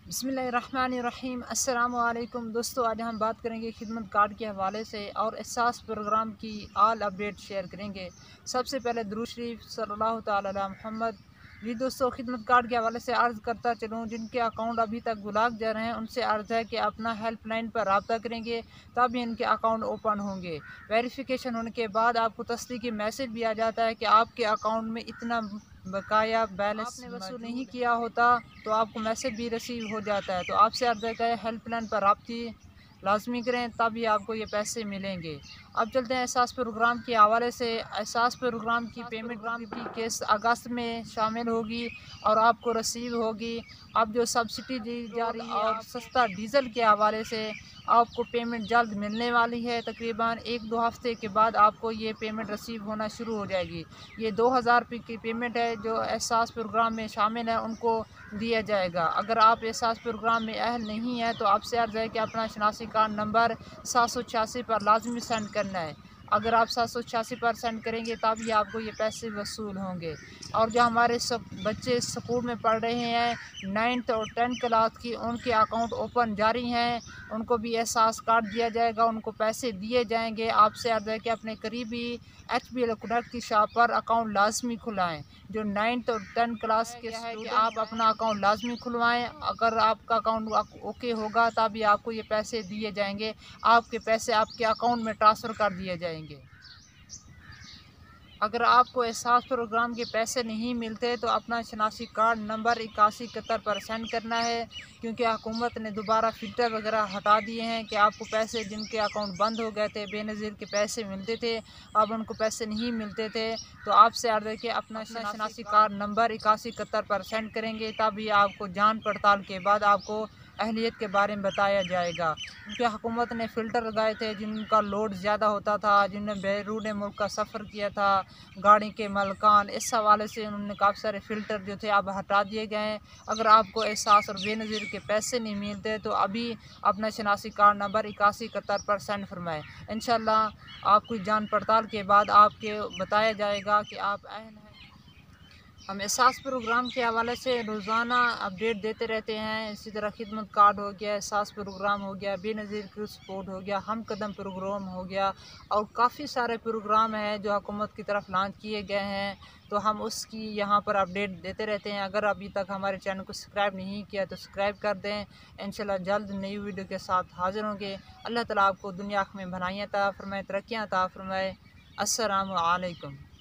बिस्मिल्लाहिर्रहमानिर्रहीम। अस्सलामु अलैकुम दोस्तों, आज हम बात करेंगे खिदमत कार्ड के हवाले से और एहसास प्रोग्राम की ऑल अपडेट शेयर करेंगे। सबसे पहले दुरूद शरीफ सल्लल्लाहु तआला अला मुहम्मद। जी दोस्तों, खिदमत कार्ड के हवाले से अर्ज़ करता चलूँ, जिनके अकाउंट अभी तक ब्लॉक जा रहे हैं उनसे अर्ज़ है कि अपना हेल्पलाइन पर रब्ता करेंगे, तभी इनके अकाउंट ओपन होंगे। वेरिफिकेशन होने के बाद आपको तस्दीकी मैसेज भी आ जाता है कि आपके अकाउंट में इतना बकाया बैलेंस आपने वसूल नहीं किया होता, तो आपको मैसेज भी रिसीव हो जाता है। तो आपसे अर्ज़ है हेल्पलाइन पर रब्ती लाजमी करें, तभी आपको ये पैसे मिलेंगे। अब चलते हैं एहसास प्रोग्राम के हवाले से। एहसास प्रोग्राम की पेमेंट की किस्त अगस्त में शामिल होगी और आपको रिसीव होगी। अब जो सब्सिडी दी जा रही है और सस्ता डीज़ल के हवाले से आपको पेमेंट जल्द मिलने वाली है। तकरीबन 1-2 हफ्ते के बाद आपको ये पेमेंट रिसीव होना शुरू हो जाएगी। ये 2000 रुपये की पेमेंट है जो एहसास प्रोग्राम में शामिल है, उनको दिया जाएगा। अगर आप एहसास प्रोग्राम में अहल नहीं है तो आपसे अर्ज़ है कि अपना शनासी कार्ड नंबर 786 पर लाजमी सेंड करना है। अगर आप 786 पर सेंड करेंगे तभी आपको ये पैसे वसूल होंगे। और जो हमारे सब बच्चे स्कूल में पढ़ रहे हैं 9th और 10th क्लास की, उनके अकाउंट ओपन जारी हैं, उनको भी एहसास कार्ड दिया जाएगा, उनको पैसे दिए जाएंगे। आपसे अर्ज़ है कि अपने करीबी HBL कनेक्ट की शॉप पर अकाउंट लाजमी खुलवाएँ। जो 9th और 10th क्लास के है कि आप अपना अकाउंट लाजमी खुलवाएँ। अगर आपका अकाउंट ओके होगा तभी आपको ये पैसे दिए जाएंगे। आपके पैसे आपके अकाउंट में ट्रांसफ़र कर दिए जाएंगे। अगर आपको एहसास प्रोग्राम के पैसे नहीं मिलते तो अपना शनासी कार्ड नंबर 8171 पर सेंड करना है, क्योंकि हुकूमत ने दोबारा फ़िल्टर वगैरह हटा दिए हैं कि आपको पैसे जिनके अकाउंट बंद हो गए थे, बेनज़ीर के पैसे मिलते थे, अब उनको पैसे नहीं मिलते थे। तो आपसे अर्ज़ है कि अपना शनासी कार्ड नंबर 8171 पर सेंड करेंगे, तभी आपको जांच पड़ताल के बाद आपको अहलियत के बारे में बताया जाएगा। क्योंकि हुकूमत ने फ़िल्टर लगाए थे जिनका लोड ज़्यादा होता था, जिनने बैरून मुल्क का सफ़र किया था, गाड़ी के मालिकान, इस हवाले से उन्होंने काफ़ी सारे फ़िल्टर जो थे अब हटा दिए गए हैं। अगर आपको एहसास और बेनज़ीर के पैसे नहीं मिलते तो अभी अपना शनासी कार्ड नंबर 8171 पर सेंड फरमाएँ। इंशाअल्लाह आपकी जांच पड़ताल के बाद आपके बताया जाएगा कि आप अहल हैं। हम एहसास प्रोग्राम के हवाले से रोज़ाना अपडेट देते रहते हैं। इसी तरह खिदमत कार्ड हो गया, एहसास प्रोग्राम हो गया, बेनज़ीर की सपोर्ट हो गया, हम कदम प्रोग्राम हो गया, और काफ़ी सारे प्रोग्राम हैं जो हुकूमत की तरफ लॉन्च किए गए हैं। तो हम उसकी यहाँ पर अपडेट देते रहते हैं। अगर अभी तक हमारे चैनल को सब्सक्राइब नहीं किया तो सब्सक्राइब कर दें। इंशाल्लाह जल्द नई वीडियो के साथ हाज़िर होंगे। अल्लाह ताला आपको दुनिया में भलाइयाँ अता फ़रमाए, तरक्कियाँ अता फ़रमाए। अस्सलामु अलैकुम।